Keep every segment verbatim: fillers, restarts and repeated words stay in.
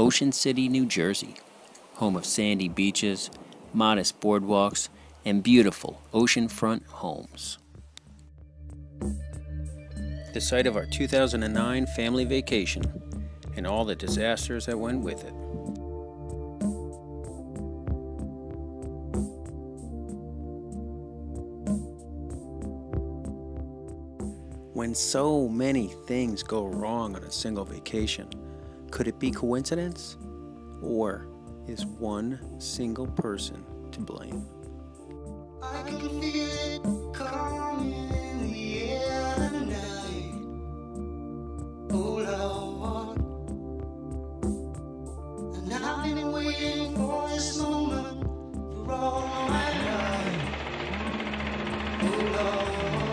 Ocean City, New Jersey, home of sandy beaches, modest boardwalks, and beautiful oceanfront homes. The site of our two thousand nine family vacation and all the disasters that went with it. When so many things go wrong on a single vacation, could it be coincidence? Or is one single person to blame? I can feel it coming in the air tonight. Oh Lord, and I've been waiting for this moment for all my life. Oh Lord.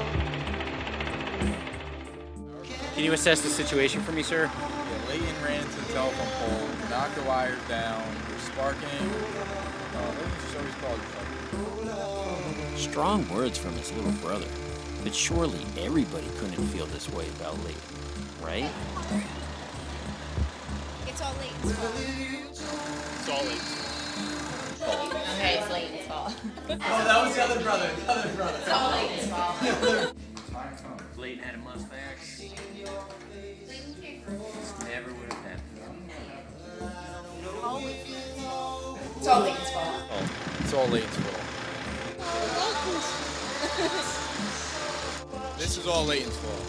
Can you assess the situation for me, sir? Yeah, Layton ran into the telephone pole, knocked the wires down, was sparking. Uh, Layton just always called you. Strong words from his little brother, but surely everybody couldn't feel this way about Layton, right? It's all Layton's fault. It's all Layton's fault. Okay, it's Layton's fault. Oh, that was the other brother. The other brother. It's all Layton's fault. Layton had a mustache. Never would have happened. It's all Layton's fault. Oh, it's all Layton's fault. This is all Layton's fault.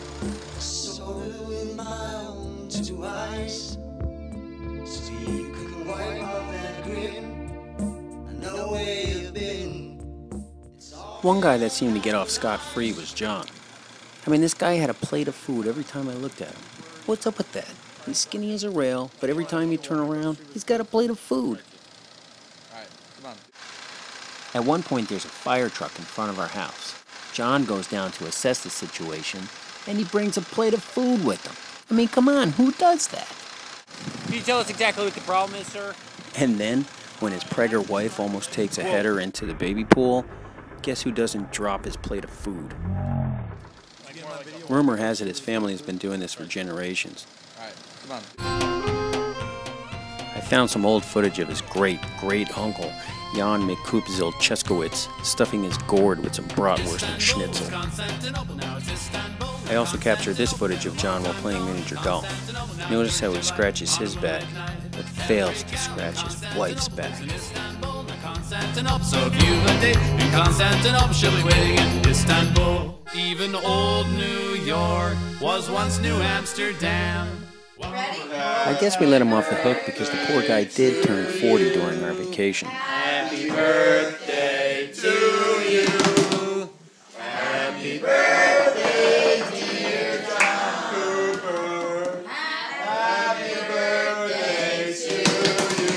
One guy that seemed to get off scot-free was John. I mean, this guy had a plate of food every time I looked at him. What's up with that? He's skinny as a rail, but every time you turn around, he's got a plate of food. All right, come on. At one point, there's a fire truck in front of our house. John goes down to assess the situation, and he brings a plate of food with him. I mean, come on, who does that? Can you tell us exactly what the problem is, sir? And then, when his pregger wife almost takes a header into the baby pool, guess who doesn't drop his plate of food? Rumor has it his family has been doing this for generations. All right, come on. I found some old footage of his great-great-uncle, Jan Mikupzil-Cheskowitz, stuffing his gourd with some bratwurst and schnitzel. I also captured this footage of John while playing miniature golf. Notice how he scratches his back, but fails to scratch his wife's back. So if you've a date in Constantinople, she'll be waiting in Istanbul. Even old New York was once New Amsterdam. I guess we let him off the hook because the poor guy did turn forty during our vacation. Happy birthday to you. Happy birthday, dear John Cooper. Happy birthday to you.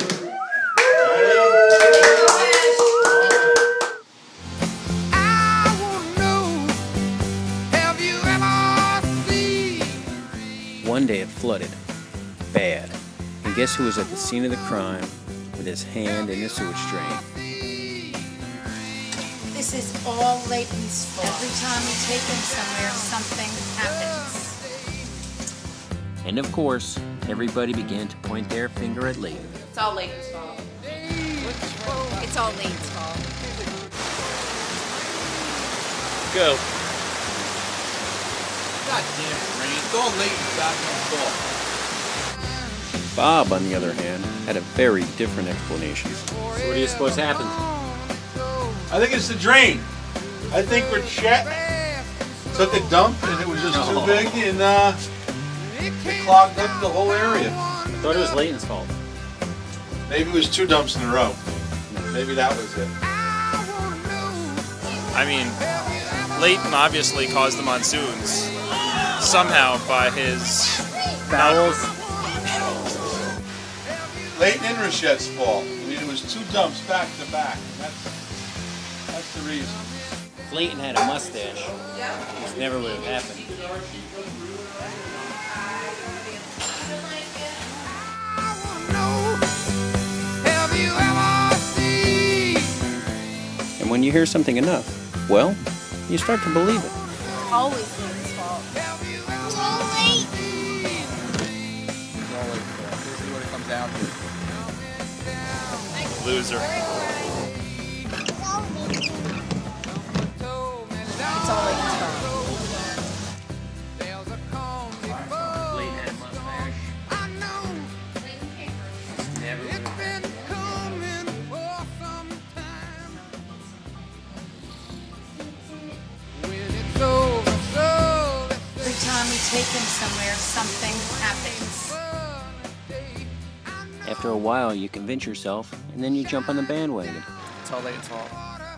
I wanna know, have you ever seen? One day it flooded. Bad. And guess who was at the scene of the crime with his hand in the sewage drain? This is all Layton's fault. Every time we take him somewhere, something happens. And of course, everybody began to point their finger at Layton. It's all Layton's fault. It's all Layton's fault. Go. God damn it, Rain. It's all Layton's goddamn fault. Bob, on the other hand, had a very different explanation. So what do you suppose happened? I think it's the drain. I think where Chet took a dump and it was just too big and uh, it clogged up the whole area. I thought it was Layton's fault. Maybe it was two dumps in a row. Maybe that was it. I mean, Layton obviously caused the monsoons somehow by his Bowels. Layton and Rochette's fault. I mean, it was two dumps back to back. That's, that's the reason. If Layton had a mustache, this never would have happened. And when you hear something enough, well, you start to believe it. Always Layton's fault. It's all Layton's fault. Basically what it comes down to. Loser. It's all Layton's fault. Layton had a mustache. Never would have been. Every time we take him somewhere, something happens. After a while, you convince yourself, and then you jump on the bandwagon. It's all Layton's fault.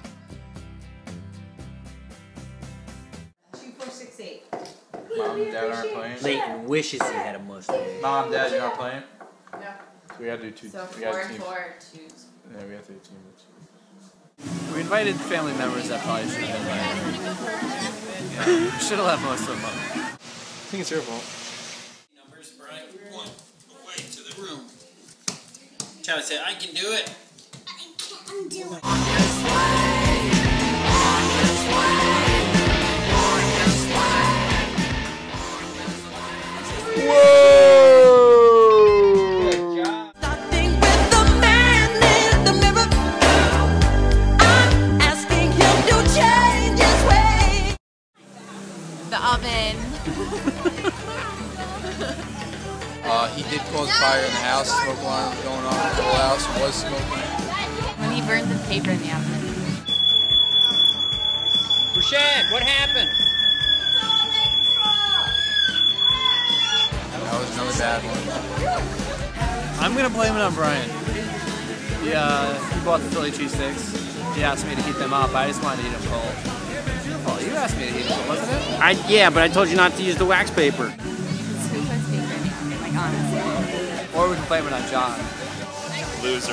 Two, four, six, eight. Mom and Dad aren't playing. Layton wishes he had a mustache. Mom, Dad, you're not playing? No. We gotta do two. So we four gotta and team. four, twos. Yeah, we have to do team. We invited family members that probably should have been invited. We should have left most of them up. I think it's your fault. Numbers, Brian. One. Away to the room. Charlie said, I can do it. I can do it. The oven. Uh, he did cause fire in the house. Smoke alarm was going on. The whole house was smoking. When he burned the paper in the oven. Rashad, what happened? That was another bad one. I'm gonna blame it on Brian. Yeah, he bought the Philly cheesesteaks. He asked me to heat them up. I just wanted to eat them cold. It's your fault. You asked me to heat them cold, wasn't it? I yeah, but I told you not to use the wax paper. Who puts paper in the oven? Like, honestly. Or we can blame it on John. Loser.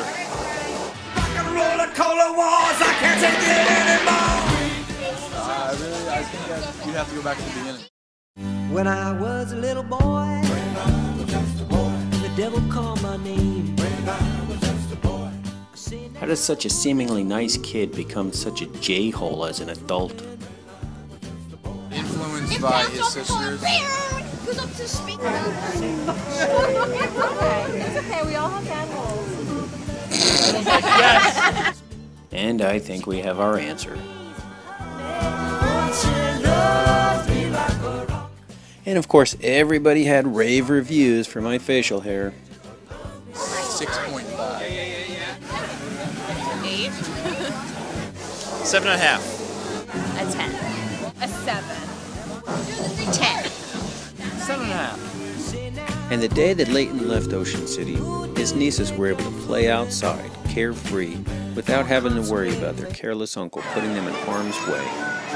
Uh, I really, I think that you'd have to go back to the beginning. When I was a little boy, the devil called my name. How does such a seemingly nice kid become such a j-hole as an adult? Influenced by his sisters. Who's up to speak? It's okay, we all have bad holes. And I think we have our answer. And of course, everybody had rave reviews for my facial hair. six point five. Eight. Seven and a half. A ten. A seven. Ten. Seven and a half. And the day that Layton left Ocean City, his nieces were able to play outside, carefree, without having to worry about their careless uncle putting them in harm's way.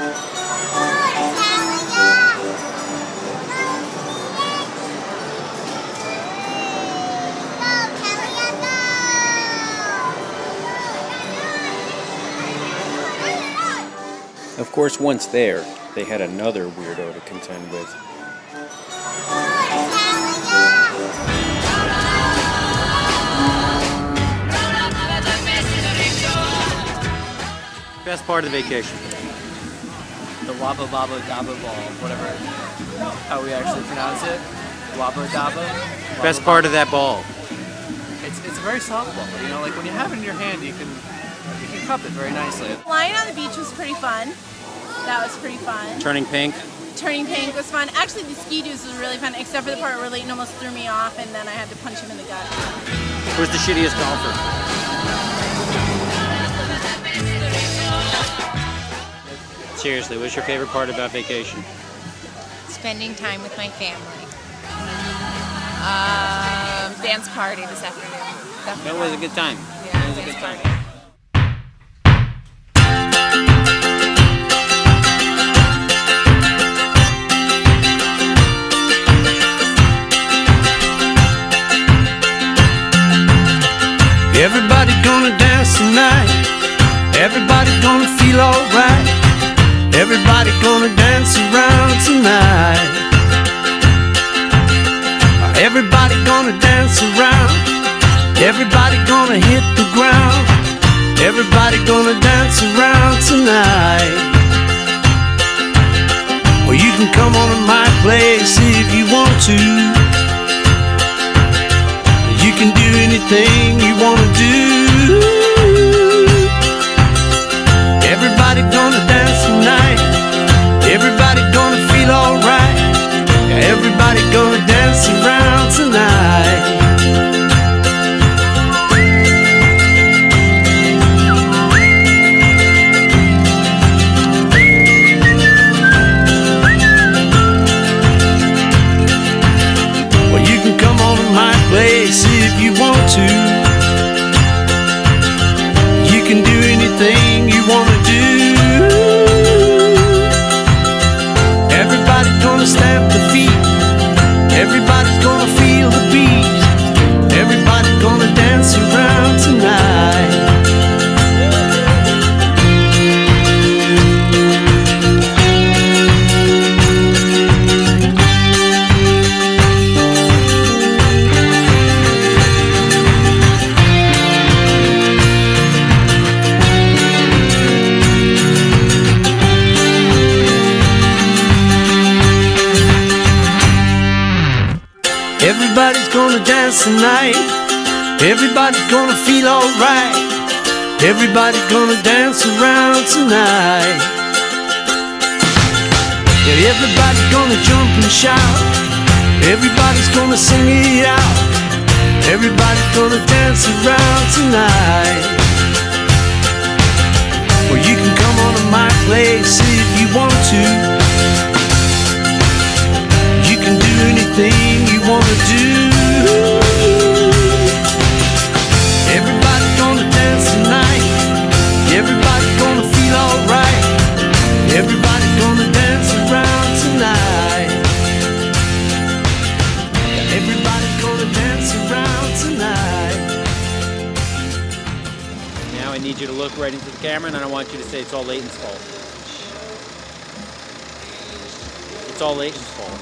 Of course, once there, they had another weirdo to contend with. Best part of the vacation. The Wabba Baba Daba Ball, whatever, how we actually pronounce it. Wabba Daba. Best part of that ball. It's it's a very soft ball. You know, like when you have it in your hand, you can you can cup it very nicely. Flying on the beach was pretty fun. That was pretty fun. Turning pink. Turning pink was fun. Actually, the ski doos was really fun, except for the part where Layton almost threw me off, and then I had to punch him in the gut. Who's the shittiest golfer? Seriously, what's your favorite part about vacation? Spending time with my family. Um, dance party this afternoon. Definitely. That was a good time. Yeah, That was a dance good time. party. Everybody gonna dance tonight. Everybody gonna feel alright. Everybody gonna dance around tonight. Everybody gonna dance around. Everybody gonna hit the ground. Everybody gonna dance around tonight. Well, you can come on to my place if you want to. You can do Everybody's gonna dance tonight. Everybody's gonna feel alright. Everybody's gonna dance around tonight. Yeah, everybody's gonna jump and shout. Everybody's gonna sing it out. Everybody's gonna dance around tonight. Well, you can come on to my place if you want to. You can do anything you wanna do. Everybody's gonna dance tonight. Everybody's gonna feel alright. Everybody's gonna dance around tonight. Everybody's gonna dance around tonight. Now I need you to look right into the camera, and I don't want you to say it's all Layton's fault. It's all Layton's fault.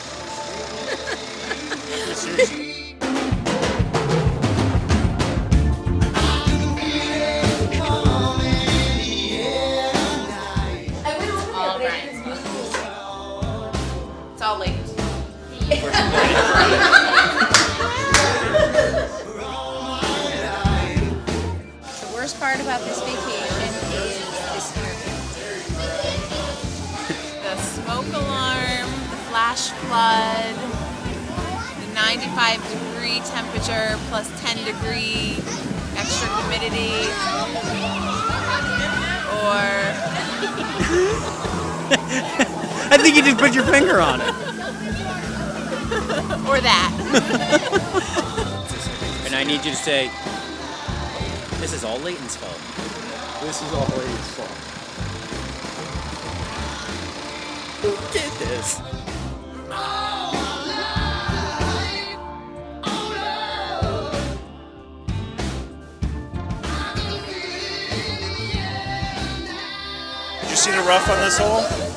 It's all Layton. The worst part about this vacation is this interview. The smoke alarm, the flash flood, the ninety-five degree temperature plus ten degree extra humidity, or I think you just put your finger on it. or that. And I need you to say, this is all Layton's fault. This is all Layton's fault. Who did this? Did you see the rough on this hole?